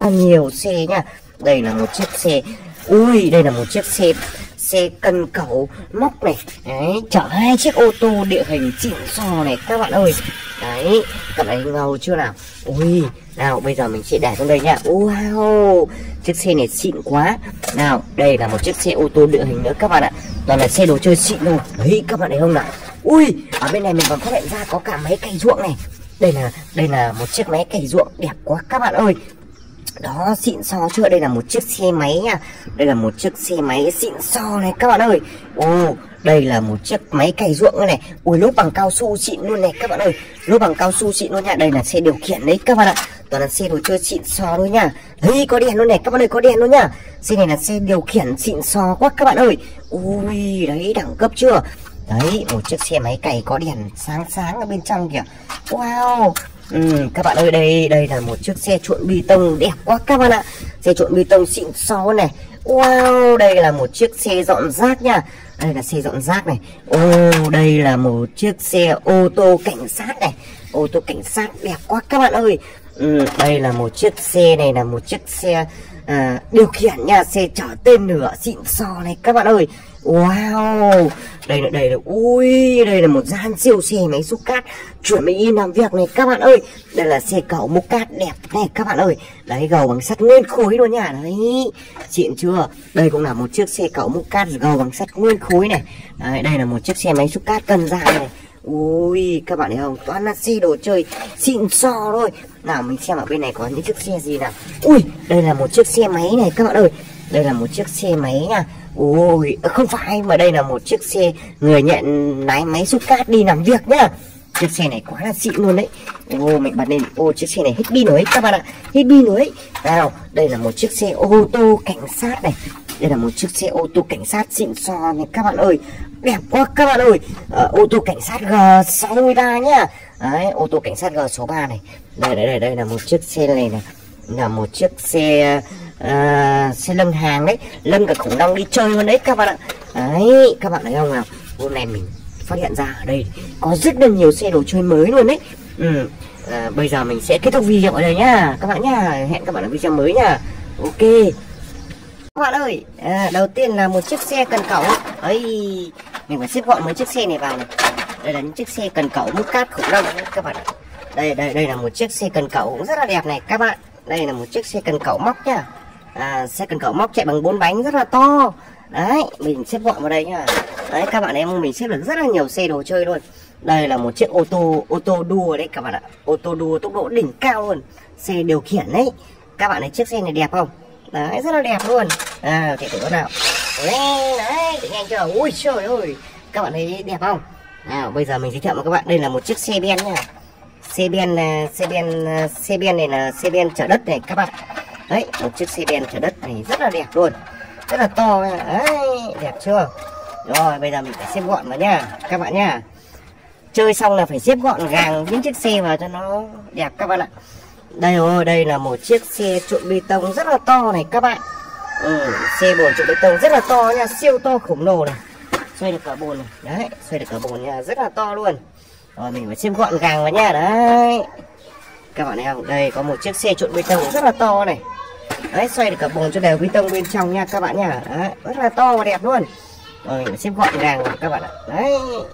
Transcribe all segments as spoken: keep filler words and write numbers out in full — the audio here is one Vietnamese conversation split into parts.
nhiều xe nha. Đây là một chiếc xe, ui đây là một chiếc xe xe cần cẩu móc này. Đấy, chở hai chiếc ô tô địa hình xịn sò này các bạn ơi. Đấy, các bạn ngầu chưa nào? Ui, nào bây giờ mình sẽ để trong đây nha. Wow, chiếc xe này xịn quá. Nào, đây là một chiếc xe ô tô địa hình nữa các bạn ạ. Toàn là xe đồ chơi xịn luôn. Đấy, các bạn thấy không nào? Ui, ở bên này mình còn phát hiện ra có cả máy cày ruộng này. Đây là đây là một chiếc máy cày ruộng đẹp quá các bạn ơi. Đó, xịn sò chưa? Đây là một chiếc xe máy nha. Đây là một chiếc xe máy xịn sò này các bạn ơi. Ồ, đây là một chiếc máy cày ruộng này. Ui, lốp bằng cao su xịn luôn này các bạn ơi. Lốp bằng cao su xịn luôn nha. Đây là xe điều khiển đấy các bạn ạ. Toàn là xe đồ chơi xịn sò thôi nha. Đấy, có đèn luôn này các bạn ơi, có đèn luôn nha. Xe này là xe điều khiển xịn sò quá các bạn ơi. Ui, đấy, đẳng cấp chưa? Đấy, một chiếc xe máy cày có đèn sáng sáng ở bên trong kìa. Wow. Ừ, các bạn ơi, đây đây là một chiếc xe trộn bê tông đẹp quá các bạn ạ. Xe trộn bê tông xịn xó này. Wow, đây là một chiếc xe dọn rác nha. Đây là xe dọn rác này. Ô, oh, đây là một chiếc xe ô tô cảnh sát này. Ô tô cảnh sát đẹp quá các bạn ơi. Ừ, đây là một chiếc xe này là một chiếc xe à, điều khiển nha. Xe chở tên lửa xịn xò này các bạn ơi. Wow, đây là đây là ui, đây là một gian siêu xe máy xúc cát chuẩn bị làm việc này các bạn ơi. Đây là xe cẩu múc cát đẹp này các bạn ơi. Đấy, gầu bằng sắt nguyên khối luôn nha. Đấy, xịn chưa? Đây cũng là một chiếc xe cẩu múc cát gầu bằng sắt nguyên khối này. Đấy, đây là một chiếc xe máy xúc cát cân dài này. Ui, các bạn thấy không? Toàn là xe đồ chơi xịn xò thôi. Nào mình xem ở bên này có những chiếc xe gì nào. Ui, đây là một chiếc xe máy này các bạn ơi. Đây là một chiếc xe máy nha. Ôi, không phải, mà đây là một chiếc xe người nhận lái máy xúc cát đi làm việc nhá. Chiếc xe này quá là xịn luôn đấy. Ô, mình bật lên. Ô, chiếc xe này hết pin rồi ấy các bạn ạ. Hết pin rồi ấy. Nào, đây là một chiếc xe ô tô cảnh sát này. Đây là một chiếc xe ô tô cảnh sát xịn sò này các bạn ơi. Đẹp quá các bạn ơi. à, Ô tô cảnh sát G sáu ba nhá. Đấy, ô tô cảnh sát G sáu ba này. Đây, đây, đây, đây là một chiếc xe này này. Là một chiếc xe à, xe lân hàng đấy, lân cả khủng long đi chơi luôn đấy các bạn ạ. Đấy, các bạn thấy không nào? Hôm nay mình phát hiện ra ở đây có rất là nhiều xe đồ chơi mới luôn đấy. Ừ, à, bây giờ mình sẽ kết thúc video ở đây nhá các bạn nhá. Hẹn các bạn ở video mới nhá. Ok các bạn ơi, à, đầu tiên là một chiếc xe cần cẩu ấy, mình phải xếp gọn mấy chiếc xe này vào này. Đây là những chiếc xe cần cẩu múc cát khủng long đấy các bạn ạ. Đây đây đây là một chiếc xe cần cẩu cũng rất là đẹp này các bạn. Đây là một chiếc xe cần cẩu móc nhá. À, xe cần cẩu móc chạy bằng bốn bánh rất là to. Đấy, mình xếp gọn vào đây nhá. Đấy, các bạn em mình xếp được rất là nhiều xe đồ chơi luôn. Đây là một chiếc ô tô ô tô đua đấy các bạn ạ. Ô tô đua tốc độ đỉnh cao luôn. Xe điều khiển đấy. Các bạn thấy chiếc xe này đẹp không? Đấy, rất là đẹp luôn. À, thì thử nào. Đấy, đấy, chạy nhanh chưa? Ui trời ơi. Các bạn thấy đẹp không? Nào, bây giờ mình giới thiệu với các bạn, đây là một chiếc xe ben nha. Xe ben, xe ben, xe ben này là xe ben chở đất này các bạn. Đấy, một chiếc xe ben chở đất này rất là đẹp luôn. Rất là to. Đấy, đẹp chưa? Rồi, bây giờ mình phải xếp gọn vào nha các bạn nha. Chơi xong là phải xếp gọn gàng những chiếc xe vào cho nó đẹp các bạn ạ. Đây rồi, đây là một chiếc xe trộn bê tông rất là to này các bạn. Ừ, xe bồn trộn bê tông rất là to nha, siêu to khổng lồ này. Xoay được cả bồn này, đấy, xoay được cả bồn nha, rất là to luôn. Rồi mình phải xếp gọn gàng vào nha, đấy. Các bạn thấy không? Đây có một chiếc xe trộn bê tông rất là to này. Đấy, xoay được cả bồn cho đều bê tông bên trong nha các bạn nha. Đấy, rất là to và đẹp luôn. Rồi mình phải xếp gọn gàng vào các bạn ạ. Đấy.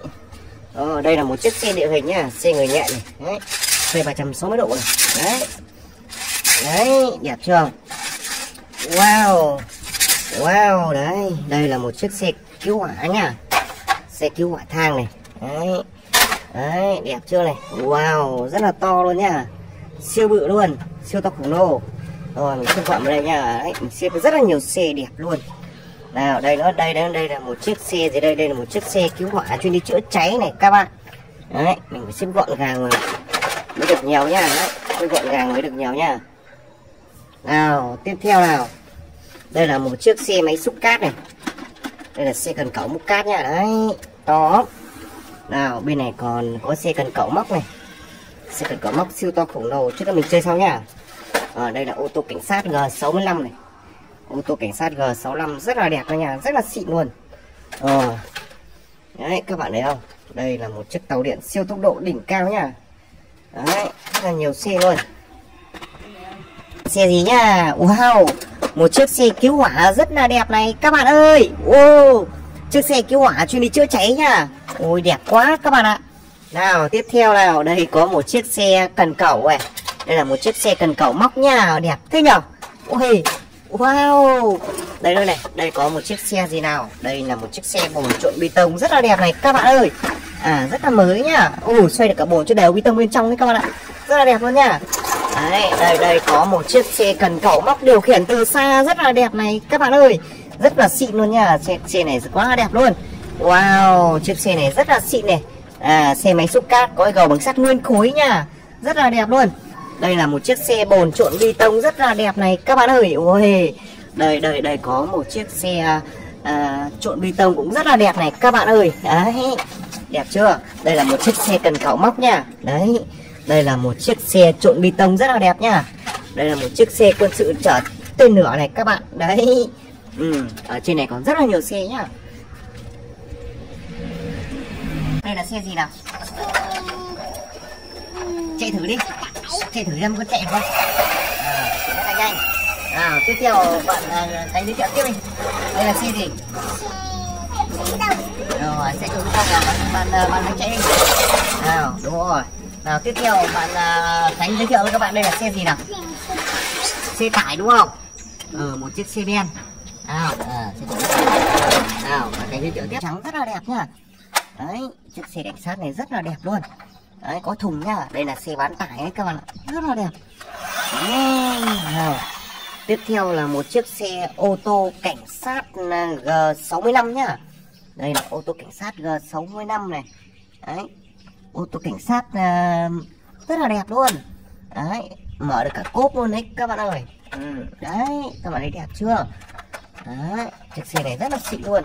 Ờ, đây là một chiếc xe địa hình nha, xe người nhẹ này. Đấy, xoay ba trăm sáu mươi độ này. Đấy. Đấy, đẹp chưa? Wow. Wow, đấy, đây là một chiếc xe cứu hỏa nha. Xe cứu hỏa thang này. Đấy. Đấy, đẹp chưa này. Wow, rất là to luôn nha. Siêu bự luôn, siêu to khổng lồ. Rồi mình xếp gọn vào đây nha. Đấy, mình xếp rất là nhiều xe đẹp luôn. Nào, đây nữa, đây đây đây là một chiếc xe gì đây? Đây là một chiếc xe cứu hỏa chuyên đi chữa cháy này các bạn. Đấy, mình phải xếp gọn gàng rồi mới được nhiều nha. Đấy, xếp gọn gàng mới được nhiều nha. Nào, tiếp theo nào. Đây là một chiếc xe máy xúc cát này. Đây là xe cần cẩu múc cát nha. Đấy, to. Nào, bên này còn có xe cần cẩu móc này. Xe cần cẩu móc siêu to khổng lồ, trước đó mình chơi sau nha. Ở đây là ô tô cảnh sát G sáu lăm này. Ô tô cảnh sát G sáu lăm rất là đẹp nha, rất là xịn luôn. Ờ. Đấy, các bạn thấy không? Đây là một chiếc tàu điện siêu tốc độ đỉnh cao nha. Đấy, rất là nhiều xe luôn. Xe gì nhá? Wow, một chiếc xe cứu hỏa rất là đẹp này các bạn ơi. Wow, chiếc xe cứu hỏa chuyên đi chữa cháy nhá. Ôi đẹp quá các bạn ạ. Nào tiếp theo nào, đây có một chiếc xe cần cẩu này. Đây là một chiếc xe cần cẩu móc nha, đẹp thế nhở. Ôi, wow. Đây đây này, đây có một chiếc xe gì nào? Đây là một chiếc xe bồn trộn bê tông rất là đẹp này các bạn ơi. À rất là mới nhá. Ồ, xoay được cả bồn cho đều bê tông bên trong đấy các bạn ạ. Rất là đẹp luôn nha. Đấy, đây đây có một chiếc xe cần cẩu móc điều khiển từ xa rất là đẹp này các bạn ơi. Rất là xịn luôn nha. Xe, xe này quá là đẹp luôn. Wow, chiếc xe này rất là xịn này. À, xe máy xúc cát có gầu bằng sắt nguyên khối nha. Rất là đẹp luôn. Đây là một chiếc xe bồn trộn bê tông rất là đẹp này các bạn ơi. Ôi, đây đây đây có một chiếc xe à, trộn bê tông cũng rất là đẹp này các bạn ơi. Đấy, đẹp chưa? Đây là một chiếc xe cần cẩu móc nha. Đấy, đây là một chiếc xe trộn bê tông rất là đẹp nha. Đây là một chiếc xe quân sự chở tên lửa này các bạn. Đấy, ừ, ở trên này còn rất là nhiều xe nhá. Đây là xe gì nào? Chạy thử đi. Chạy thử xem có chạy không? À, rất là nhanh. À, tiếp theo bạn à, Khánh giới thiệu tiếp đi. Đây là xe gì? Rồi, xe trộn bê tông nào bạn bạn bạn, bạn chạy đi. Nào, đúng rồi. Nào tiếp theo bạn uh, Khánh giới thiệu với các bạn đây là xe gì nào? Xe tải đúng không? Ừ, một chiếc xe đen. Nào, à, xe tải. Nào, bạn Khánh giới thiệu tiếp. Trắng rất là đẹp nhá. Đấy, chiếc xe cảnh sát này rất là đẹp luôn. Đấy, có thùng nhá. Đây là xe bán tải đấy các bạn ạ. Rất là đẹp. Nào, tiếp theo là một chiếc xe ô tô cảnh sát G sáu mươi lăm nhá. Đây là ô tô cảnh sát G sáu mươi lăm này. Đấy, ô tô cảnh sát uh, rất là đẹp luôn. Đấy, mở được cả cốp luôn đấy các bạn ơi. Ừ, đấy, các bạn thấy đẹp chưa? Đấy, chiếc xe này rất là xịn luôn.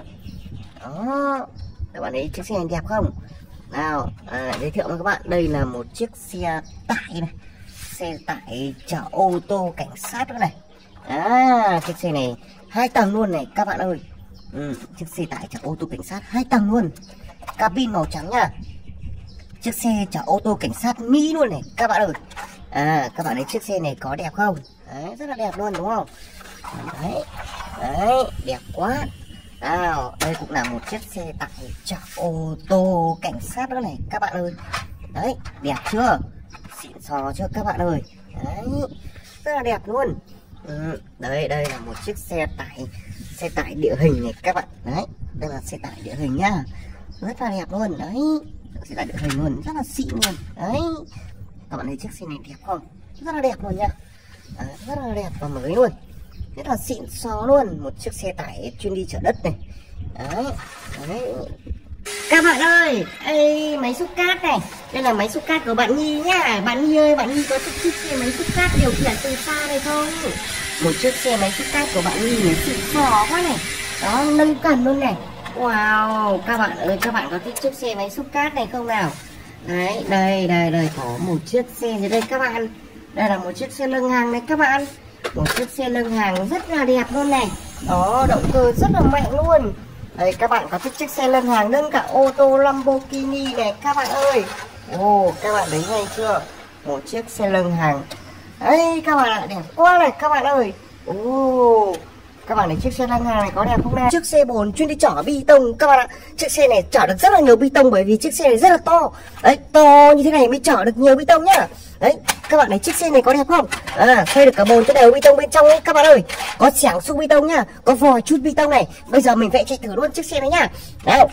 Đó, các bạn thấy chiếc xe này đẹp không? Nào, à, giới thiệu với các bạn đây là một chiếc xe tải này. Xe tải chở ô tô cảnh sát nữa này. À, chiếc xe này hai tầng luôn này các bạn ơi. Ừ, chiếc xe tải chở ô tô cảnh sát hai tầng luôn. Cabin màu trắng nha. Chiếc xe chở ô tô cảnh sát Mỹ luôn này các bạn ơi. À, các bạn thấy chiếc xe này có đẹp không? Đấy, rất là đẹp luôn đúng không? Đấy, đấy, đẹp quá. Nào, đây cũng là một chiếc xe tải chở ô tô cảnh sát nữa này các bạn ơi. Đấy, đẹp chưa? Xịn sò chưa các bạn ơi? Đấy, rất là đẹp luôn. Ừ, đấy, đây là một chiếc xe tải xe tải địa hình này các bạn. Đấy, đây là xe tải địa hình nhá. Rất là đẹp luôn. Đấy, xe tải địa hình luôn, rất là xịn luôn. Đấy, các bạn thấy chiếc xe này đẹp không? Rất là đẹp luôn nha. Đấy, rất là đẹp và mới luôn. Rất là xịn xó luôn. Một chiếc xe tải chuyên đi chở đất này. Đấy, đấy. Các bạn ơi, ê, máy xúc cát này. Đây là máy xúc cát của bạn Nhi nhá. Bạn Nhi ơi, bạn Nhi có chiếc xe máy xúc cát điều khiển từ xa này không? Một chiếc xe máy xúc cát của bạn Nhi này xịn xó quá này. Đó, nâng cần luôn này. Wow, các bạn ơi, các bạn có thích chiếc xe máy xúc cát này không nào? Đấy, đây, đây, đây, có một chiếc xe dưới đây các bạn. Đây là một chiếc xe nâng hàng này các bạn. Một chiếc xe nâng hàng rất là đẹp luôn này. Đó, động cơ rất là mạnh luôn. Đây, các bạn có thích chiếc xe nâng hàng nâng cả ô tô Lamborghini này các bạn ơi. Ồ, các bạn thấy ngay chưa? Một chiếc xe nâng hàng. Đấy, các bạn ạ, đẹp quá này các bạn ơi. Ồ, các bạn thấy chiếc xe nâng hàng này có đẹp không nào? Chiếc xe bồn chuyên đi chở bê tông các bạn ạ. Chiếc xe này chở được rất là nhiều bê tông bởi vì chiếc xe này rất là to. Đấy, to như thế này mới chở được nhiều bê tông nhá. Đấy, các bạn thấy chiếc xe này có đẹp không? À, xoay được cả bồn cho đều bê tông bên trong ấy các bạn ơi. Có xẻng xúc bê tông nhá, có vòi chút bê tông này. Bây giờ mình phải chạy thử luôn chiếc xe này nhá. Nào.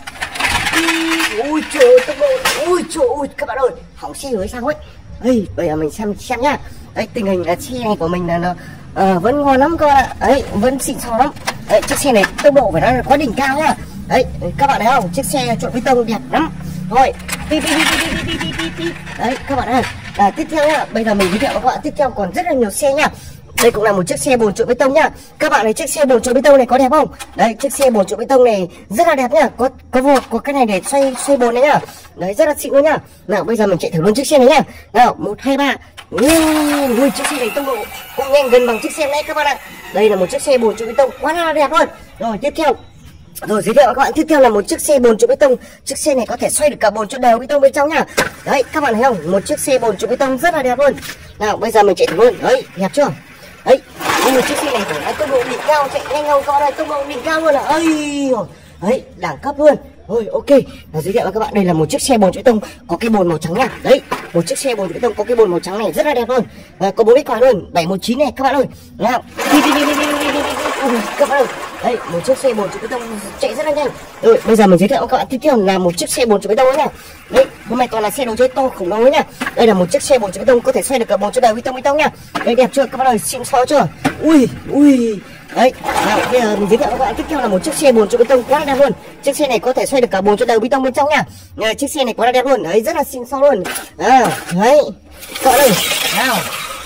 Ui trời ơi, tốc độ. Ui trời ơi, các bạn ơi, hỏng xe rồi sao ấy. Đây, bây giờ mình xem xem nhá. Đấy, tình hình là xe này của mình là nó uh, vẫn ngon lắm các bạn ạ. Đấy, vẫn xịn sò lắm. Đấy, chiếc xe này tốc độ phải nói là có đỉnh cao nhá. Đấy, các bạn thấy không? Chiếc xe trộn bê tông đẹp lắm. Rồi, pi pi pi pi pi pi pi pi. Đấy, các bạn ơi. À, tiếp theo nhá, bây giờ mình giới thiệu với các bạn tiếp theo còn rất là nhiều xe nhá. Đây cũng là một chiếc xe bồn trộn bê tông nhá. Các bạn thấy chiếc xe bồn trộn bê tông này có đẹp không? Đấy, chiếc xe bồn trộn bê tông này rất là đẹp nhá. Có có vòi, có cái này để xoay xoay bồn đấy nhá. Đấy, rất là xịn luôn nhá. Nào, bây giờ mình chạy thử luôn chiếc xe này nhá. Nào, một hai ba. Ui, chiếc xe này tốc độ cũng nhanh gần bằng chiếc xe này các bạn ạ. Đây là một chiếc xe bồn trộn bê tông quá là đẹp luôn. Rồi, tiếp theo Rồi giới thiệu các bạn, tiếp theo là một chiếc xe bồn trộn bê tông. Chiếc xe này có thể xoay được cả bồn trộn đều bê tông bên trong nhá. Đấy, các bạn thấy không? Một chiếc xe bồn trộn bê tông rất là đẹp luôn. Nào, bây giờ mình chạy thử luôn. Đấy, đẹp chưa? Đấy, nhưng mà chiếc xe này phải nói tốc độ đỉnh cao, chạy nhanh hơn con đây, tốc độ đỉnh cao luôn là ơi. Đấy, đẳng cấp luôn. Rồi ok, và giới thiệu với các bạn đây là một chiếc xe bồn chữ tông có cái bồn màu trắng nha. Đấy, một chiếc xe bồn chữ tông có cái bồn màu trắng này rất là đẹp luôn. À, có bốn cái còi luôn, bảy một chín này các bạn ơi. Nào, đi đi đi đi đi đi đi đi các bạn ơi. Đấy, một chiếc xe bồn chữ tông chạy rất là nhanh. Rồi, bây giờ mình giới thiệu với các bạn tiếp theo là một chiếc xe bồn chữ tông nha. Đấy, hôm nay toàn là xe đồ chơi to khủng long đấy nha. Đây là một chiếc xe bồn chữ tông có thể xoay được cả bồn cho đời bê tông bê tông nha. Đây đẹp chưa các bạn ơi, xịn xó chưa? Ui, ui. Đấy, nào, bây giờ mình giới thiệu với các bạn tiếp theo là một chiếc xe bồn chữ bê tông quá là đẹp luôn. Chiếc xe này có thể xoay được cả bồn cho đầu bê tông bên trong nha. À, chiếc xe này quá là đẹp luôn, đấy rất là xinh xo luôn. À, đấy, các bạn ơi, nào,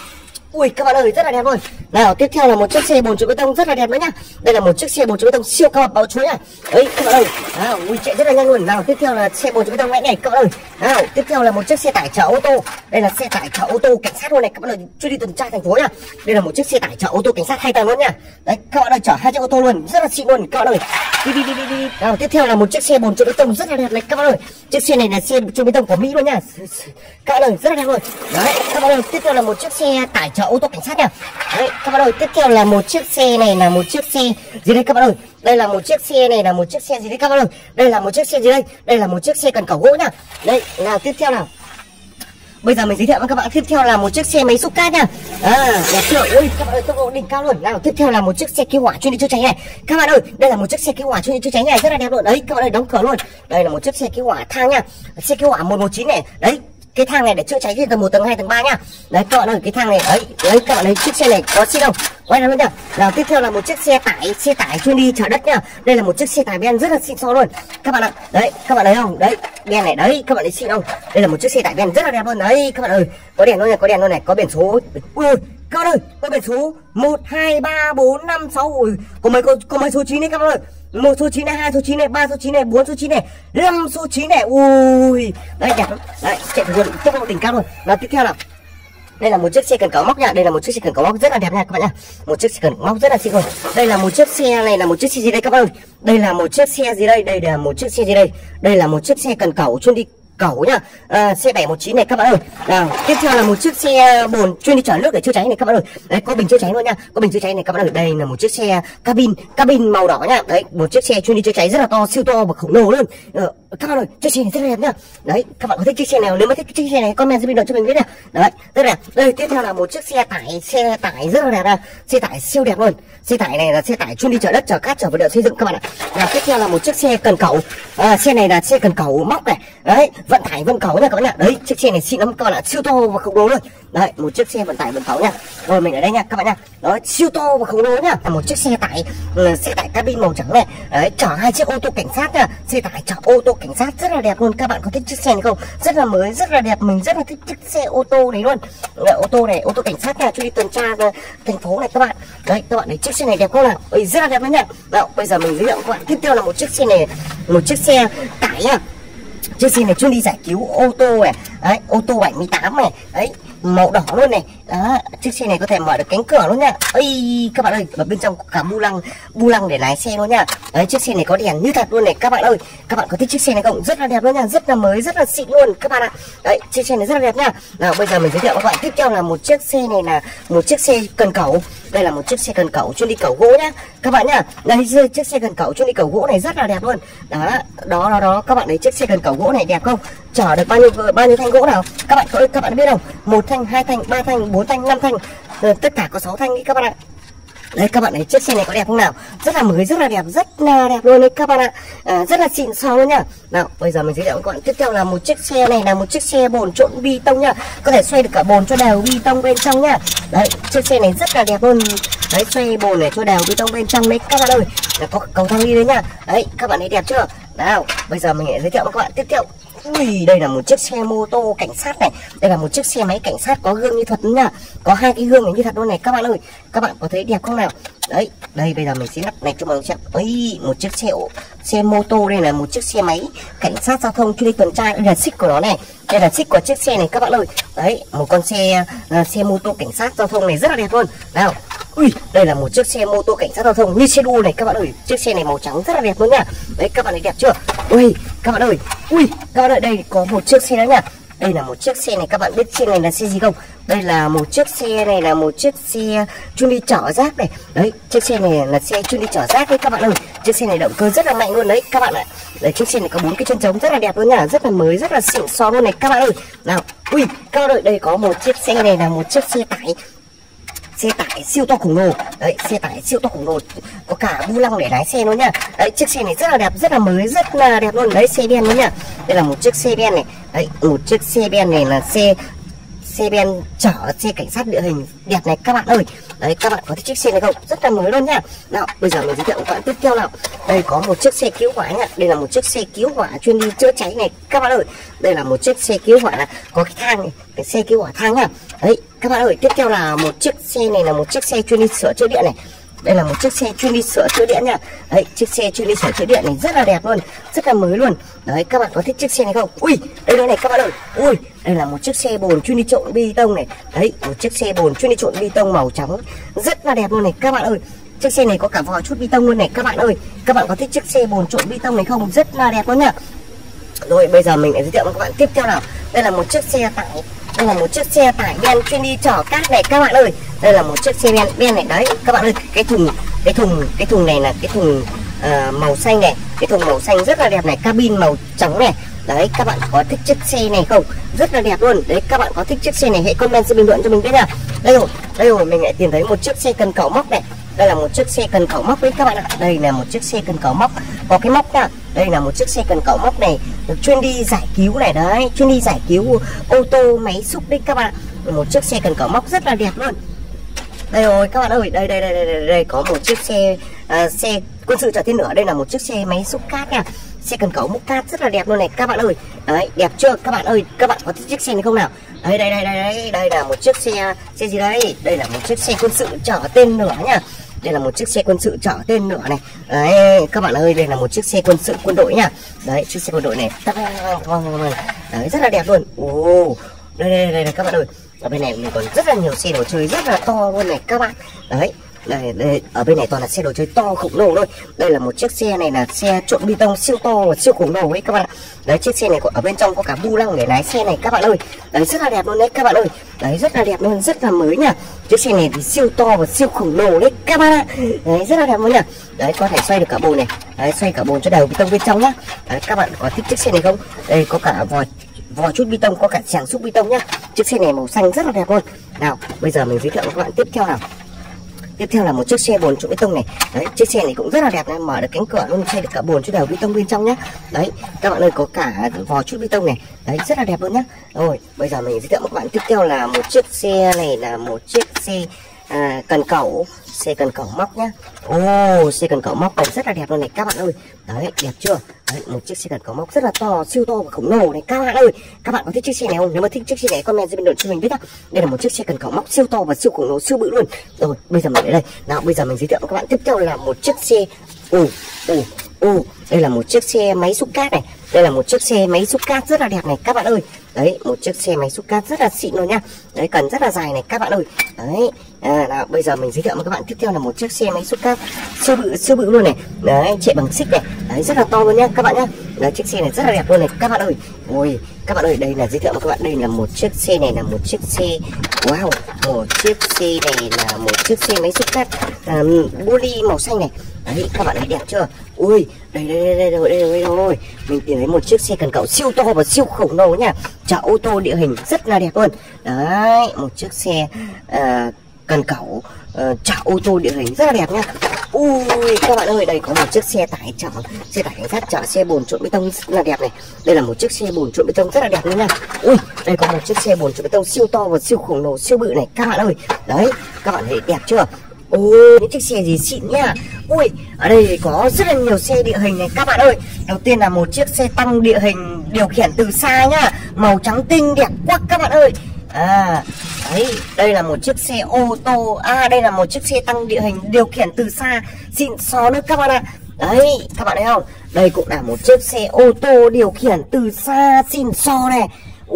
ui các bạn ơi rất là đẹp luôn. Nào tiếp theo là một chiếc xe bồn chữ bê tông rất là đẹp nữa nhá. Đây là một chiếc xe bồn chữ bê tông siêu cao bão chuối nha. Đấy các bạn ơi, nào, ui chạy rất là nhanh luôn. Nào tiếp theo là xe bồn chữ bê tông này này các bạn ơi. Nào tiếp theo là một chiếc xe tải chở ô tô. Đây là xe tải chở ô tô cảnh sát luôn này các bạn ơi, chưa đi tuần tra thành phố nha. Đây là một chiếc xe tải chở ô tô cảnh sát hai tầng luôn nha. Đấy các bạn ơi, chở hai chiếc ô tô luôn, rất là xịn luôn các bạn ơi. Đi đi đi đi đi. Nào tiếp theo là một chiếc xe bồn chữ bê tông rất là đẹp này các bạn ơi. Chiếc xe này là xe chữ bê tông của Mỹ luôn nha. Các bạn ơi rất là đẹp luôn. Đấy các bạn ơi, tiếp theo là một chiếc xe tải chở ô tô cảnh sát nha. Đấy các bạn ơi, tiếp theo là một chiếc xe này là một chiếc xe gì đây các bạn ơi. Đây là một chiếc xe này là một chiếc xe gì đấy các bạn ơi. Đây là một chiếc xe gì đây? Đây là một chiếc xe cần cẩu gỗ nha. Đây nào tiếp theo nào. Bây giờ mình giới thiệu với các bạn tiếp theo là một chiếc xe máy xúc cát nha. À, đẹp chưa? Ui các bạn ơi, tốc độ đỉnh cao luôn. Nào tiếp theo là một chiếc xe cứu hỏa chuyên đi chữa cháy này. Các bạn ơi, đây là một chiếc xe cứu hỏa chuyên đi chữa cháy này, rất là đẹp luôn. Đấy các bạn ơi, đóng cửa luôn. Đây là một chiếc xe cứu hỏa thang nha. Xe cứu hỏa một một chín này. Đấy, cái thang này để chữa cháy trên tầng một, tầng hai, tầng ba nhá. Đấy các bạn ơi, cái thang này đấy, đấy các bạn thấy chiếc xe này có xịn không? Quay ra luôn nha. Nào tiếp theo là một chiếc xe tải, xe tải chuyên đi chở đất nhá. Đây là một chiếc xe tải ben rất là xịn xó luôn. Các bạn ạ. Đấy, các bạn thấy không? Đấy, ben này đấy, các bạn thấy xịn không? Đây là một chiếc xe tải ben rất là đẹp luôn. Đấy các bạn ơi, có đèn luôn này, có đèn luôn này, có biển số. Ui ơi, các bạn ơi, có biển số một hai ba bốn năm sáu. Ui, có mấy có, có mấy số chín đấy các bạn ơi. Một số chín này, hai số chín này, ba số chín này, bốn số chín này, năm số chín này. Ui, đấy đẹp lắm. Đấy, chạy thử tốc độ đỉnh cao luôn. Nào tiếp theo nào. Đây là một chiếc xe cần cẩu móc nha. Đây là một chiếc xe cần cẩu móc rất là đẹp nha các bạn nha. Một chiếc xe cần móc rất là xịn luôn. Đây là một chiếc xe này là một chiếc xe gì đây các bạn ơi? Đây là một chiếc xe gì đây? Đây là một chiếc xe gì đây? Đây là một chiếc xe cần cẩu chuyên đi cẩu nhá. À, xe bảy một chín này các bạn ơi. Nào, tiếp theo là một chiếc xe bồn chuyên đi chở nước để chữa cháy này các bạn ơi. Đấy, có bình chữa cháy luôn nha. Có bình chữa cháy này các bạn ơi. Đây là một chiếc xe cabin, cabin màu đỏ nha. Đấy, một chiếc xe chuyên đi chữa cháy rất là to, siêu to và khổng lồ luôn. Ờ, các bạn ơi, chiếc xe này rất là đẹp nhá. Đấy, các bạn có thích chiếc xe nào? Nếu mà thích chiếc xe này comment dưới bình luận cho mình biết nè. Đấy, rất đẹp. Đây, tiếp theo là một chiếc xe tải, xe tải rất là đẹp nha. Xe tải siêu đẹp luôn. Xe tải này là xe tải chuyên đi chở đất, chở cát, chở vật liệu xây dựng các bạn ạ. Nào, tiếp theo là một chiếc xe cần cẩu. À, xe này là xe cần cẩu móc này. Đấy, vận tải vận cẩu nha các bạn ạ. Đấy, chiếc xe này xịn lắm các bạn ạ, siêu to và khổng lồ luôn. Đấy, một chiếc xe vận tải vận cẩu nha. Rồi mình ở đây nha các bạn nha. Đó, siêu to và khổng lồ nhá. Một chiếc xe tải, xe tải cabin màu trắng này. Đấy, chở hai chiếc ô tô cảnh sát nha. Xe tải chở ô tô cảnh sát rất là đẹp luôn. Các bạn có thích chiếc xe này không? Rất là mới, rất là đẹp. Mình rất là thích chiếc xe ô tô này luôn. Đấy, ô tô này, ô tô cảnh sát nha, cho đi tuần tra thành phố này các bạn. Đấy, các bạn thấy chiếc xe này đẹp không nào? Ôi, rất là đẹp luôn nha. Đó, bây giờ mình giới thiệu các bạn tiếp theo là một chiếc xe này, một chiếc xe tải nha. Chiếc xe này chuyên đi giải cứu ô tô này. Đấy, ô tô bảy mươi tám này. Đấy, màu đỏ luôn này. Đó, chiếc xe này có thể mở được cánh cửa luôn nha. Ây các bạn ơi, và bên trong có cả bu lăng, bu lăng để lái xe luôn nha. Đấy, chiếc xe này có đèn như thật luôn này các bạn ơi. Các bạn có thích chiếc xe này không? Rất là đẹp luôn nha, rất là mới, rất là xịn luôn các bạn ạ. Đấy, chiếc xe này rất là đẹp nha. Nào, bây giờ mình giới thiệu các bạn tiếp theo là một chiếc xe này là một chiếc xe cần cẩu. Đây là một chiếc xe cần cẩu chuyên đi cẩu gỗ nhá. Các bạn nhá. Đây chiếc xe cần cẩu chuyên đi cẩu gỗ này rất là đẹp luôn. Đó, đó đó đó, các bạn thấy chiếc xe cần cẩu gỗ này đẹp không? Chở được bao nhiêu bao nhiêu thanh gỗ nào? Các bạn có các bạn biết không? Một thanh, hai thanh, ba thanh, bốn thanh, năm thanh, tất cả có sáu thanh ý các bạn ạ. Đấy, các bạn thấy chiếc xe này có đẹp không nào? Rất là mới, rất là đẹp, rất là đẹp luôn đấy các bạn ạ. À, rất là xịn xò luôn nhá. Nào, bây giờ mình giới thiệu với các bạn tiếp theo là một chiếc xe này là một chiếc xe bồn trộn bi tông nhá. Có thể xoay được cả bồn cho đều bi tông bên trong nhá. Đấy, chiếc xe này rất là đẹp luôn. Đấy, xoay bồn này cho đều bi tông bên trong đấy các bạn ơi. Là có cầu thang đi đấy nhá. Đấy, các bạn thấy đẹp chưa? Nào, bây giờ mình sẽ giới thiệu với các bạn tiếp theo. Ui, đây là một chiếc xe mô tô cảnh sát này. Đây là một chiếc xe máy cảnh sát có gương như thật nha. Có hai cái gương này như thật luôn này các bạn ơi. Các bạn có thấy đẹp không nào? Đấy, đây bây giờ mình sẽ lắp này cho mọi người xem. Ấy, một chiếc xe xe mô tô, đây là một chiếc xe máy cảnh sát giao thông chuyên đi tuần tra. Đây là xích của nó này. Đây là xích của chiếc xe này các bạn ơi. Đấy, một con xe uh, xe mô tô cảnh sát giao thông này rất là đẹp luôn. Nào, ui, đây là một chiếc xe mô tô cảnh sát giao thông như xe đua này các bạn ơi. Chiếc xe này màu trắng rất là đẹp luôn nha. Đấy, các bạn thấy đẹp chưa? Ui, các bạn ơi. Ui, các bạn ơi, đây có một chiếc xe nữa nha. Đây là một chiếc xe này, các bạn biết xe này là xe gì không? Đây là một chiếc xe này là một chiếc xe chuyên đi chở rác này. Đấy, chiếc xe này là xe chuyên đi chở rác đấy các bạn ơi. Chiếc xe này động cơ rất là mạnh luôn đấy các bạn ạ. Đấy, chiếc xe này có bốn cái chân trống rất là đẹp luôn nhá, rất là mới, rất là xịn xò luôn này các bạn ơi. Nào, ui, các bạn ơi, đây có một chiếc xe này là một chiếc xe tải. Xe tải siêu to khổng lồ. Đấy, xe tải siêu to khổng lồ, có cả bu lăng để lái xe luôn nhá. Đấy, chiếc xe này rất là đẹp, rất là mới, rất là đẹp luôn. Đấy, xe ben luôn nhá. Đây là một chiếc xe ben này. Đấy, một chiếc xe ben này là xe xe ben chở xe cảnh sát địa hình đẹp này các bạn ơi. Đấy, các bạn có thấy chiếc xe này không? Rất là mới luôn nha. Nào, bây giờ mình giới thiệu các bạn tiếp theo nào. Đây có một chiếc xe cứu hỏa nha. Đây là một chiếc xe cứu hỏa chuyên đi chữa cháy này các bạn ơi. Đây là một chiếc xe cứu hỏa là có cái thang này, cái xe cứu hỏa thang nha. Đấy, các bạn ơi, tiếp theo là một chiếc xe này là một chiếc xe chuyên đi sửa chữa điện này. Đây là một chiếc xe chuyên đi sửa chữa điện nha. Đấy, chiếc xe chuyên đi sửa chữa điện này rất là đẹp luôn, rất là mới luôn. Đấy, các bạn có thích chiếc xe này không? Ui, đây đây này các bạn ơi. Ui, đây là một chiếc xe bồn chuyên đi trộn bê tông này. Đấy, một chiếc xe bồn chuyên đi trộn bê tông màu trắng, rất là đẹp luôn này các bạn ơi. Chiếc xe này có cả vỏ chút bê tông luôn này các bạn ơi. Các bạn có thích chiếc xe bồn trộn bê tông này không? Rất là đẹp luôn nha. Rồi, bây giờ mình lại giới thiệu với các bạn tiếp theo nào. Đây là một chiếc xe tải. Đây là một chiếc xe tải ben chuyên đi chở cát này các bạn ơi. Đây là một chiếc xe ben ben này. Đấy, các bạn ơi, cái thùng cái thùng cái thùng này là cái thùng uh, màu xanh này. Cái thùng màu xanh rất là đẹp này, cabin màu trắng này. Đấy, các bạn có thích chiếc xe này không? Rất là đẹp luôn. Đấy, các bạn có thích chiếc xe này hãy comment dưới bình luận cho mình biết nha. Đây rồi, đây rồi, mình lại tìm thấy một chiếc xe cần cẩu móc này. Đây là một chiếc xe cần cẩu móc đấy các bạn ạ. Đây là một chiếc xe cần cẩu móc, có cái móc nha. Đây là một chiếc xe cần cẩu móc này, chuyên đi giải cứu này. Đấy, chuyên đi giải cứu ô tô máy xúc đấy các bạn. Một chiếc xe cần cẩu móc rất là đẹp luôn. Đây rồi các bạn ơi, đây đây đây đây đây, đây có một chiếc xe uh, xe quân sự chở tên lửa. Đây là một chiếc xe máy xúc cát nha. Xe cần cẩu múc cát rất là đẹp luôn này các bạn ơi. Đấy, đẹp chưa các bạn ơi? Các bạn có thích chiếc xe này không nào? Đây đây đây đây đây, đây là một chiếc xe xe gì đây? Đây là một chiếc xe quân sự chở tên lửa nha. Đây là một chiếc xe quân sự chở tên lửa này. Đấy, các bạn ơi, đây là một chiếc xe quân sự quân đội nha. Đấy, chiếc xe quân đội này. Đấy, rất là đẹp luôn. Ồ, đây đây đây, đây các bạn ơi. Ở bên này mình còn rất là nhiều xe đồ chơi rất là to luôn này các bạn. Đấy, đây, đây, ở bên này toàn là xe đồ chơi to khổng lồ thôi. Đây là một chiếc xe này là xe trộn bê tông siêu to và siêu khổng lồ ấy các bạn ạ. Đấy, chiếc xe này ở bên trong có cả bu lăng để lái xe này các bạn ơi. Đấy, rất là đẹp luôn đấy các bạn ơi. Đấy, rất là đẹp luôn, rất là mới nha. Chiếc xe này thì siêu to và siêu khổng lồ đấy các bạn ạ. Đấy, rất là đẹp luôn nha. Đấy, có thể xoay được cả bồn này. Đấy, xoay cả bồn cho đầu bê tông bên trong nhá. Đấy, các bạn có thích chiếc xe này không? Đây có cả vòi vò chút bê tông, có cả tràng xúc bê tông nhá. Chiếc xe này màu xanh rất là đẹp luôn. Nào, bây giờ mình giới thiệu với các bạn tiếp theo nào. Tiếp theo là một chiếc xe bồn trộn bê tông này. Đấy, chiếc xe này cũng rất là đẹp này, mở được cánh cửa luôn, xoay được cả bồn cho đầu bê tông bên trong nhá. Đấy, các bạn ơi, có cả vò chút bê tông này. Đấy, rất là đẹp luôn nhá. Rồi, bây giờ mình giới thiệu với các bạn tiếp theo là một chiếc xe này là một chiếc xe à, cần cẩu, xe cần cẩu móc nhá. Ô, xe cần cẩu móc này rất là đẹp luôn này các bạn ơi. Đấy, đẹp chưa? Đấy, một chiếc xe cần cẩu móc rất là to, siêu to và khổng lồ này các bạn ơi. Các bạn có thích chiếc xe này không? Nếu mà thích chiếc xe này comment dưới bình luận cho mình biết nhá. Đây là một chiếc xe cần cẩu móc siêu to và siêu khổng lồ, siêu bự luôn. Rồi, bây giờ mình đến đây. Nào, bây giờ mình giới thiệu với các bạn tiếp theo là một chiếc xe ồ ồ ồ đây là một chiếc xe máy xúc cát này. Đây là một chiếc xe máy xúc cát rất là đẹp này các bạn ơi. Đấy, một chiếc xe máy xúc cát rất là xịn luôn nha. Đấy, cần rất là dài này các bạn ơi. Đấy, à, nào, bây giờ mình giới thiệu với các bạn tiếp theo là một chiếc xe máy xúc cát siêu bự siêu bự luôn này. Đấy, chạy bằng xích này. Đấy, rất là to luôn nha các bạn nhá. Đấy, chiếc xe này rất là đẹp luôn này các bạn ơi. Ôi, các bạn ơi, đây là giới thiệu với các bạn, đây là một chiếc xe này là một chiếc xe wow, một chiếc xe này là một chiếc xe máy xúc cát à, body màu xanh này. Đấy, các bạn thấy đẹp chưa? Ui, đây đây đây đây rồi, đây rồi, đây rồi. Mình tìm thấy một chiếc xe cần cẩu siêu to và siêu khổng lồ nha. Chở ô tô địa hình rất là đẹp luôn. Đấy, một chiếc xe uh, cần cẩu uh, chở ô tô địa hình rất là đẹp nha. Ui, các bạn ơi, đây có một chiếc xe tải chở xe tải cảnh sát chở xe bồn trộn bê tông rất là đẹp này. Đây là một chiếc xe bồn trộn bê tông rất là đẹp luôn nha. Ui, đây có một chiếc xe bồn trộn bê tông siêu to và siêu khổng lồ, siêu bự này các bạn ơi. Đấy, các bạn thấy đẹp chưa? Ôi, những chiếc xe gì xịn nha. Ui, ở đây có rất là nhiều xe địa hình này các bạn ơi. Đầu tiên là một chiếc xe tăng địa hình điều khiển từ xa nhá, màu trắng tinh đẹp quá các bạn ơi. À, đấy, đây là một chiếc xe ô tô. À, đây là một chiếc xe tăng địa hình điều khiển từ xa xịn xó nữa các bạn ạ. Đấy, các bạn thấy không? Đây cũng là một chiếc xe ô tô điều khiển từ xa xịn xó này.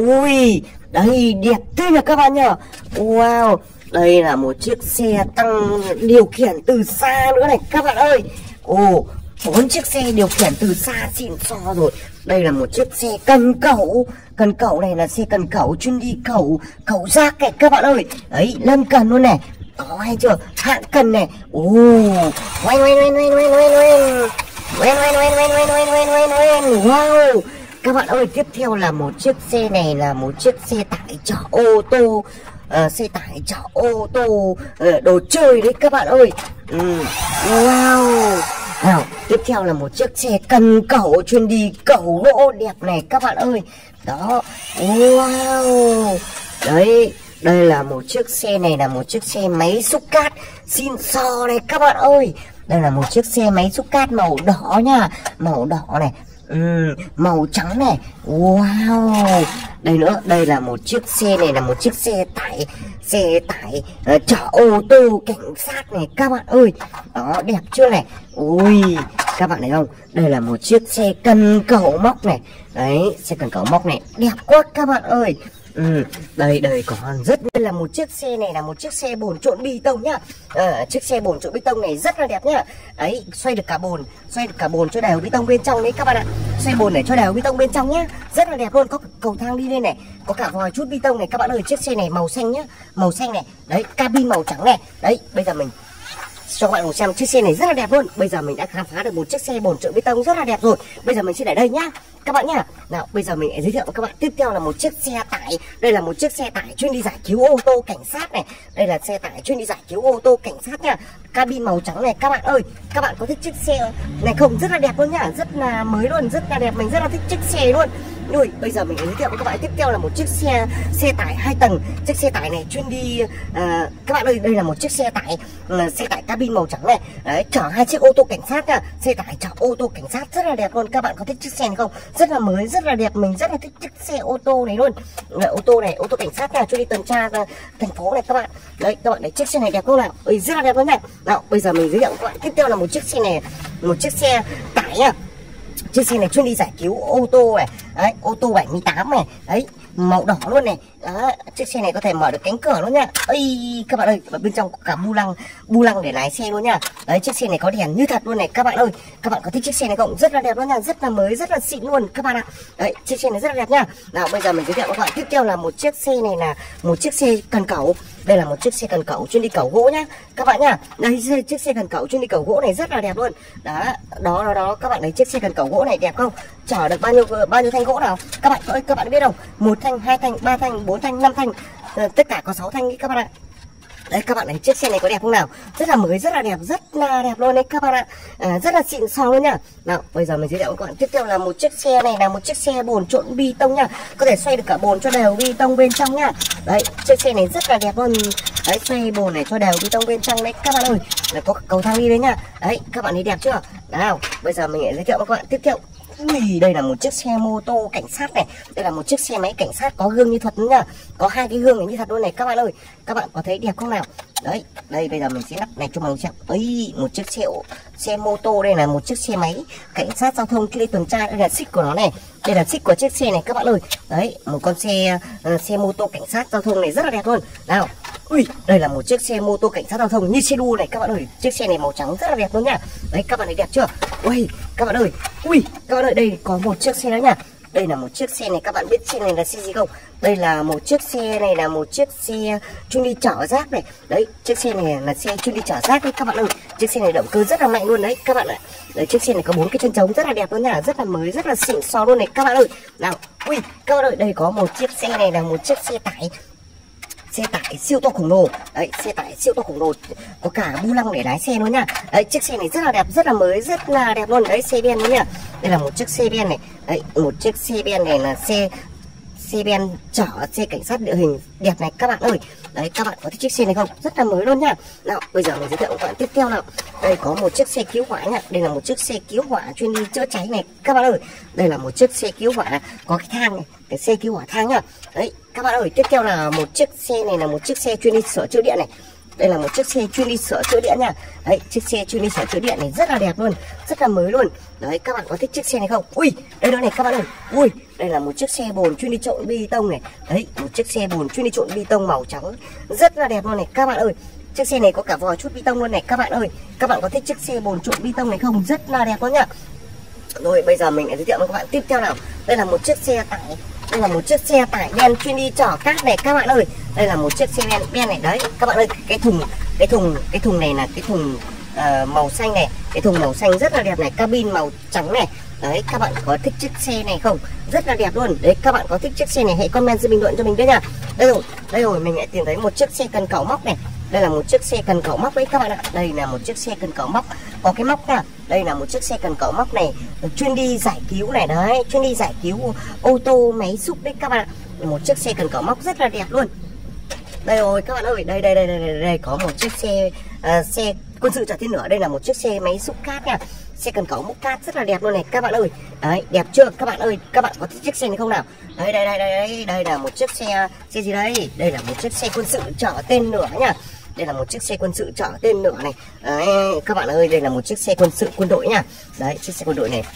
Ui, đấy, đẹp thế nhỉ các bạn nhỉ. Wow, đây là một chiếc xe tăng điều khiển từ xa nữa này các bạn ơi. Ồ, bốn chiếc xe điều khiển từ xa xịn sò rồi. Đây là một chiếc xe cần cẩu. Cần cẩu này là xe cần cẩu chuyên đi cẩu cẩu rác này các bạn ơi. Đấy, lân cần luôn này. Đó, hay chưa? Hạng cần này. Ồ, oanh oanh oanh oanh oanh oanh oanh oanh oanh oanh oanh oanh oanh oanh oanh oanh. Wow. Các bạn ơi, tiếp theo là một chiếc xe này là một chiếc xe tải chở ô tô. Uh, xe tải chở ô tô uh, đồ chơi đấy các bạn ơi. ừ. Wow. Nào, tiếp theo là một chiếc xe cần cẩu chuyên đi cẩu gỗ đẹp này các bạn ơi. Đó. Wow. Đấy, đây là một chiếc xe này là một chiếc xe máy xúc cát xịn sò này các bạn ơi. Đây là một chiếc xe máy xúc cát màu đỏ nha, màu đỏ này. Ừ, màu trắng này. Wow. Đây nữa, đây là một chiếc xe này là một chiếc xe tải xe tải uh, chở ô tô cảnh sát này các bạn ơi. Đó, đẹp chưa này. Ui, các bạn thấy không? Đây là một chiếc xe cần cẩu móc này. Đấy, xe cần cẩu móc này đẹp quá các bạn ơi. Ừ, đây đây còn rất đây là một chiếc xe này là một chiếc xe bồn trộn bê tông nhá. À, chiếc xe bồn trộn bê tông này rất là đẹp nhá. Đấy, xoay được cả bồn, xoay được cả bồn cho đều bê tông bên trong đấy các bạn ạ. Xoay bồn để cho đều bê tông bên trong nhá. Rất là đẹp luôn, có cầu thang đi lên này, có cả vòi chút bê tông này các bạn ơi. Chiếc xe này màu xanh nhá, màu xanh này. Đấy, cabin màu trắng này. Đấy, bây giờ mình cho các bạn cùng xem chiếc xe này rất là đẹp luôn. Bây giờ mình đã khám phá được một chiếc xe bồn trộn bê tông rất là đẹp rồi. Bây giờ mình sẽ để đây nhá các bạn nhá. Nào, bây giờ mình sẽ giới thiệu với các bạn tiếp theo là một chiếc xe tải. Đây là một chiếc xe tải chuyên đi giải cứu ô tô cảnh sát này. Đây là xe tải chuyên đi giải cứu ô tô cảnh sát nha. Cabin màu trắng này các bạn ơi. Các bạn có thích chiếc xe này không? Rất là đẹp luôn nhá, rất là mới luôn, rất là đẹp. Mình rất là thích chiếc xe luôn. Ui, bây giờ mình sẽ giới thiệu với các bạn tiếp theo là một chiếc xe xe tải hai tầng. Chiếc xe tải này chuyên đi uh, các bạn ơi, đây là một chiếc xe tải uh, xe tải cabin màu trắng này. Đấy, chở hai chiếc ô tô cảnh sát nha. Xe tải chở ô tô cảnh sát rất là đẹp luôn. Các bạn có thích chiếc xe này không? Rất là mới, rất là đẹp. Mình rất là thích chiếc xe ô tô này luôn. Đấy, ô tô này, ô tô cảnh sát nha, chuyên đi tuần tra uh, thành phố này các bạn. Đấy, các bạn thấy chiếc xe này đẹp không nào? Ui, rất là đẹp luôn này. Nào, bây giờ mình giới thiệu với các bạn tiếp theo là một chiếc xe này, một chiếc xe tải nha. Chiếc xe này chuyên đi giải cứu ô tô này. Đấy, ô tô bảy mươi tám này. Đấy, màu đỏ luôn này. Đó, chiếc xe này có thể mở được cánh cửa luôn nha. Ây, các bạn ơi, ở bên trong có cả bu lăng, bu lăng để lái xe luôn nha. Đấy, chiếc xe này có đèn như thật luôn này các bạn ơi. Các bạn có thích chiếc xe này không? Rất là đẹp luôn nha, rất là mới, rất là xịn luôn các bạn ạ. Đấy, chiếc xe này rất là đẹp nha. Nào, bây giờ mình giới thiệu với các bạn tiếp theo là một chiếc xe này là một chiếc xe cần cẩu. Đây là một chiếc xe cần cẩu chuyên đi cẩu gỗ nhá các bạn nhá. Đây, chiếc xe cần cẩu chuyên đi cẩu gỗ này rất là đẹp luôn. Đó, đó đó, đó các bạn thấy chiếc xe cần cẩu gỗ này đẹp không? Chở được bao nhiêu bao nhiêu thanh gỗ nào? Các bạn ơi, các bạn biết không? Một thanh, hai thanh, ba thanh, bốn thanh, năm thanh, tất cả có sáu thanh ý các bạn ạ. Đấy, các bạn thấy chiếc xe này có đẹp không nào? Rất là mới, rất là đẹp, rất là đẹp luôn đấy các bạn ạ. À, rất là xịn sò luôn nhá. Nào, bây giờ mình giới thiệu với các bạn tiếp theo là một chiếc xe này là một chiếc xe bồn trộn bê tông nha. Có thể xoay được cả bồn cho đều bê tông bên trong nhá. Đấy, chiếc xe này rất là đẹp luôn. Đấy, xoay bồn này cho đều bê tông bên trong đấy các bạn ơi. Là có cầu thang đi đấy nha. Đấy, các bạn thấy đẹp chưa? Nào, bây giờ mình giới thiệu với các bạn tiếp theo. Ui, đây là một chiếc xe mô tô cảnh sát này. Đây là một chiếc xe máy cảnh sát có gương như thật nữa nha. Có hai cái gương này như thật luôn này các bạn ơi. Các bạn có thấy đẹp không nào? Đấy, đây bây giờ mình sẽ lắp này cho mọi người xem. Ấy, một chiếc xe xe mô tô, đây là một chiếc xe máy cảnh sát giao thông khi đi tuần tra. Đây là xích của nó này. Đây là xích của chiếc xe này các bạn ơi. Đấy, một con xe uh, xe mô tô cảnh sát giao thông này rất là đẹp luôn. Nào. Ui, đây là một chiếc xe mô tô cảnh sát giao thông như xe đua này các bạn ơi. Chiếc xe này màu trắng rất là đẹp luôn nha. Đấy, các bạn thấy đẹp chưa? Ui, các bạn ơi. Ui, các bạn ơi, đây có một chiếc xe nữa nha. Đây là một chiếc xe này, các bạn biết xe này là xe gì không? Đây là một chiếc xe này là một chiếc xe chuyên đi chở rác này. Đấy, chiếc xe này là xe chuyên đi chở rác đấy các bạn ơi. Chiếc xe này động cơ rất là mạnh luôn đấy các bạn ạ. Đấy, chiếc xe này có bốn cái chân trống rất là đẹp luôn nha, rất là mới, rất là xịn sò luôn này các bạn ơi. Nào, ui, các bạn ơi, đây có một chiếc xe này là một chiếc xe tải xe tải siêu to khổng lồ. Đấy, xe tải siêu to khổng lồ, có cả bu lăng để lái xe luôn nha. Đấy, chiếc xe này rất là đẹp, rất là mới, rất là đẹp luôn. Đấy, xe ben nữa nha. Đây là một chiếc xe ben này. Đấy, một chiếc xe ben này là xe xe ben chở xe cảnh sát địa hình đẹp này các bạn ơi. Đấy, các bạn có thích chiếc xe này không? Rất là mới luôn nha. Nào, bây giờ mình giới thiệu các bạn tiếp theo nào. Đây có một chiếc xe cứu hỏa nha. Đây là một chiếc xe cứu hỏa chuyên đi chữa cháy này các bạn ơi. Đây là một chiếc xe cứu hỏa có cái thang này, cái xe cứu hỏa thang nha. Đấy, các bạn ơi, tiếp theo là một chiếc xe này là một chiếc xe chuyên đi sửa chữa điện này. Đây là một chiếc xe chuyên đi sửa chữa điện nha. Đấy, chiếc xe chuyên đi sửa chữa điện này rất là đẹp luôn, rất là mới luôn. Đấy, các bạn có thích chiếc xe này không? Ui, đây đó này các bạn ơi. Ui, đây là một chiếc xe bồn chuyên đi trộn bê tông này. Đấy, một chiếc xe bồn chuyên đi trộn bê tông màu trắng rất là đẹp luôn này các bạn ơi. chiếc xe này có cả vòi chút bê tông luôn này các bạn ơi. Các bạn có thích chiếc xe bồn trộn bê tông này không? Rất là đẹp luôn nhá. Rồi bây giờ mình sẽ giới thiệu với các bạn tiếp theo nào. Đây là một chiếc xe tải, đây là một chiếc xe tải ben chuyên đi chở cát này các bạn ơi. Đây là một chiếc xe ben ben này đấy các bạn ơi. Cái thùng cái thùng cái thùng này là cái thùng uh, màu xanh này, cái thùng màu xanh rất là đẹp này, cabin màu trắng này. Đấy, các bạn có thích chiếc xe này không? Rất là đẹp luôn. Đấy, các bạn có thích chiếc xe này hãy comment dưới bình luận cho mình với nha. Đây rồi, đây rồi mình lại tìm thấy một chiếc xe cần cẩu móc này. Đây là một chiếc xe cần cẩu móc đấy các bạn ạ. Đây là một chiếc xe cần cẩu móc, có cái móc nha. Đây là một chiếc xe cần cẩu móc này, chuyên đi giải cứu này đấy, chuyên đi giải cứu ô tô máy xúc đấy các bạn ạ. Một chiếc xe cần cẩu móc rất là đẹp luôn. Đây rồi các bạn ơi, đây đây đây đây đây, đây có một chiếc xe uh, xe quân sự chở tên lửa. Đây là một chiếc xe máy xúc cát nha. Xe cần cẩu múc cát rất là đẹp luôn này các bạn ơi. Đấy, đẹp chưa các bạn ơi? Các bạn có thích chiếc xe này không nào? Đây đây đây đây đây, đây là một chiếc xe xe gì đây? Đây là một chiếc xe quân sự chở tên lửa nha. Đây là một chiếc xe quân sự chở tên lửa này. Đấy, các bạn ơi, đây là một chiếc xe quân sự quân đội nha. Đấy, chiếc xe quân đội này.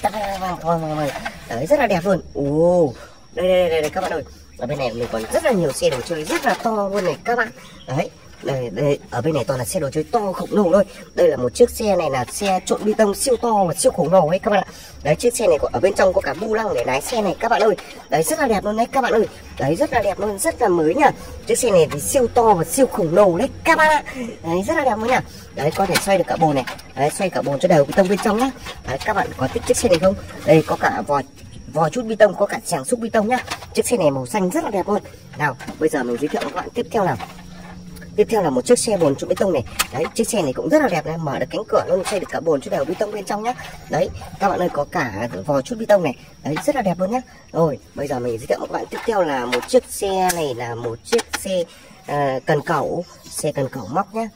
Đấy, rất là đẹp luôn. Ồ, đây đây đây, đây các bạn ơi. Ở bên này mình còn rất là nhiều xe đồ chơi rất là to luôn này các bạn. Đấy, đây, đây, ở bên này toàn là xe đồ chơi to khổng lồ thôi. Đây là một chiếc xe này là xe trộn bê tông siêu to và siêu khổng lồ ấy các bạn ạ. Đấy, chiếc xe này có ở bên trong có cả bu lăng để lái xe này các bạn ơi. Đấy, rất là đẹp luôn đấy các bạn ơi. Đấy, rất là đẹp luôn, rất là mới nhá. Chiếc xe này thì siêu to và siêu khổng lồ đấy các bạn ạ. Đấy, rất là đẹp luôn nhá. Đấy, có thể xoay được cả bồn này. Đấy, xoay cả bồn cho đều bê tông bên trong nhá. Đấy, các bạn có thích chiếc xe này không? Đây có cả vòi vòi chút bê tông, có cả tràng xúc bê tông nhá. Chiếc xe này màu xanh rất là đẹp luôn. Nào, bây giờ mình giới thiệu với các bạn tiếp theo nào. Tiếp theo là một chiếc xe bồn trộn bê tông này. Đấy, chiếc xe này cũng rất là đẹp này, mở được cánh cửa luôn, xoay được cả bồn cho đều bê tông bên trong nhá. Đấy, các bạn ơi có cả vòi chút bê tông này. Đấy, rất là đẹp luôn nhá. Rồi, bây giờ mình giới thiệu với các bạn tiếp theo là một chiếc xe này là một chiếc xe à, cần cẩu, xe cần cẩu móc nhá.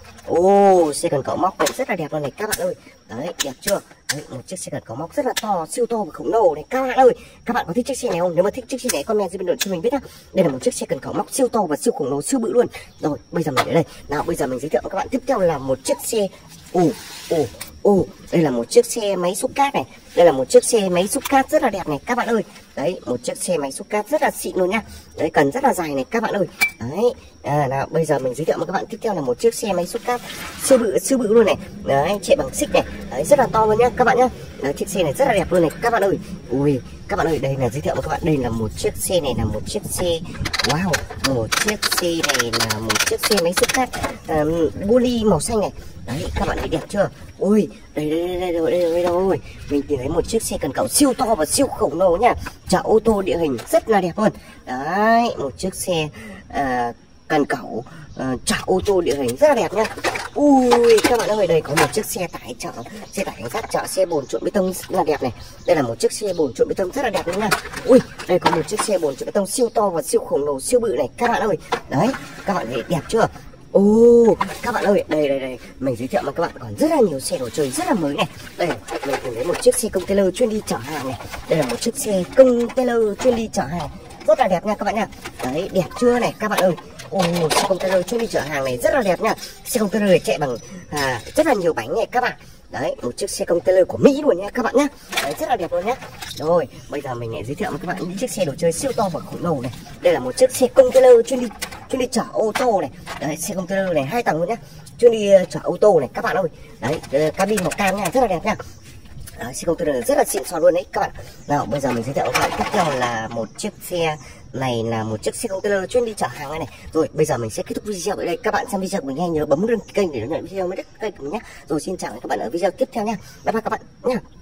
Ô, xe cần cẩu móc này rất là đẹp luôn này các bạn ơi. Đấy, đẹp chưa? Đấy, một chiếc xe cần cẩu móc rất là to, siêu to và khổng lồ này các bạn ơi. Các bạn có thích chiếc xe này không? Nếu mà thích chiếc xe này comment dưới bình luận cho mình biết nhá. Đây là một chiếc xe cần cẩu móc siêu to và siêu khổng lồ, siêu bự luôn. Rồi, bây giờ mình đến đây. Nào, bây giờ mình giới thiệu với các bạn tiếp theo là một chiếc xe ồ ồ ồ đây là một chiếc xe máy xúc cát này. Đây là một chiếc xe máy xúc cát rất là đẹp này các bạn ơi. Đấy, một chiếc xe máy xúc cát rất là xịn luôn nhá. Đấy, cần rất là dài này các bạn ơi. Đấy, à, nào bây giờ mình giới thiệu với các bạn tiếp theo là một chiếc xe máy xúc cát siêu bự siêu bự luôn này. Đấy, chạy bằng xích này. Đấy, rất là to luôn nhá các bạn nhá. Đấy, chiếc xe này rất là đẹp luôn này các bạn ơi. Ui, các bạn ơi, đây là giới thiệu với các bạn, đây là một chiếc xe này là một chiếc xe wow, một chiếc xe này là một chiếc xe máy xúc cát um, boli màu xanh này. Đấy, các bạn thấy đẹp chưa? Ui, đây đây đây đây đây, đây, đây rồi. Mình tìm thấy một chiếc xe cần cẩu siêu to và siêu khổng lồ nha. Chở ô tô địa hình rất là đẹp luôn. Đấy, một chiếc xe uh, cần cẩu uh, chở ô tô địa hình rất là đẹp nha. Ui, các bạn ơi, đây có một chiếc xe tải chở xe tải cảnh sát chở xe bồn trộn bê tông rất là đẹp này. Đây là một chiếc xe bồn trộn bê tông rất là đẹp luôn nha. Ui, đây có một chiếc xe bồn trộn bê tông siêu to và siêu khổng lồ, siêu bự này các bạn ơi. Đấy, các bạn thấy đẹp chưa? Ồ, oh, các bạn ơi, đây đây đây, mình giới thiệu với các bạn còn rất là nhiều xe đồ chơi rất là mới này. Đây, mình tìm thấy một chiếc xe container chuyên đi chở hàng này. Đây là một chiếc xe container chuyên đi chở hàng rất là đẹp nha các bạn nha. Đấy, đẹp chưa này các bạn ơi. Ồ, oh, xe container chuyên đi chở hàng này rất là đẹp nha. Xe container này chạy bằng à, rất là nhiều bánh này các bạn. Đấy, một chiếc xe container của Mỹ luôn nha các bạn nhá. Đấy, rất là đẹp luôn nhá. Rồi, bây giờ mình lại giới thiệu với các bạn những chiếc xe đồ chơi siêu to và khổng lồ này. Đây là một chiếc xe container chuyên đi chuyên đi chở ô tô này. Đấy, xe container này hai tầng luôn nhá. Chuyên đi uh, chở ô tô này các bạn ơi. Đấy, uh, cabin màu cam nha, rất là đẹp nha. Đấy, xe container rất là xịn sò luôn đấy các bạn. Nào, bây giờ mình giới thiệu với các bạn tiếp theo là một chiếc xe này là một chiếc xe container chuyên đi chở hàng này, này. Rồi bây giờ mình sẽ kết thúc video ở đây. Các bạn xem video của mình nghe nhớ bấm đăng ký kênh để nhận video mới nhất kênh của mình nhé. Rồi xin chào các bạn ở video tiếp theo nha. Bye bye các bạn nhé.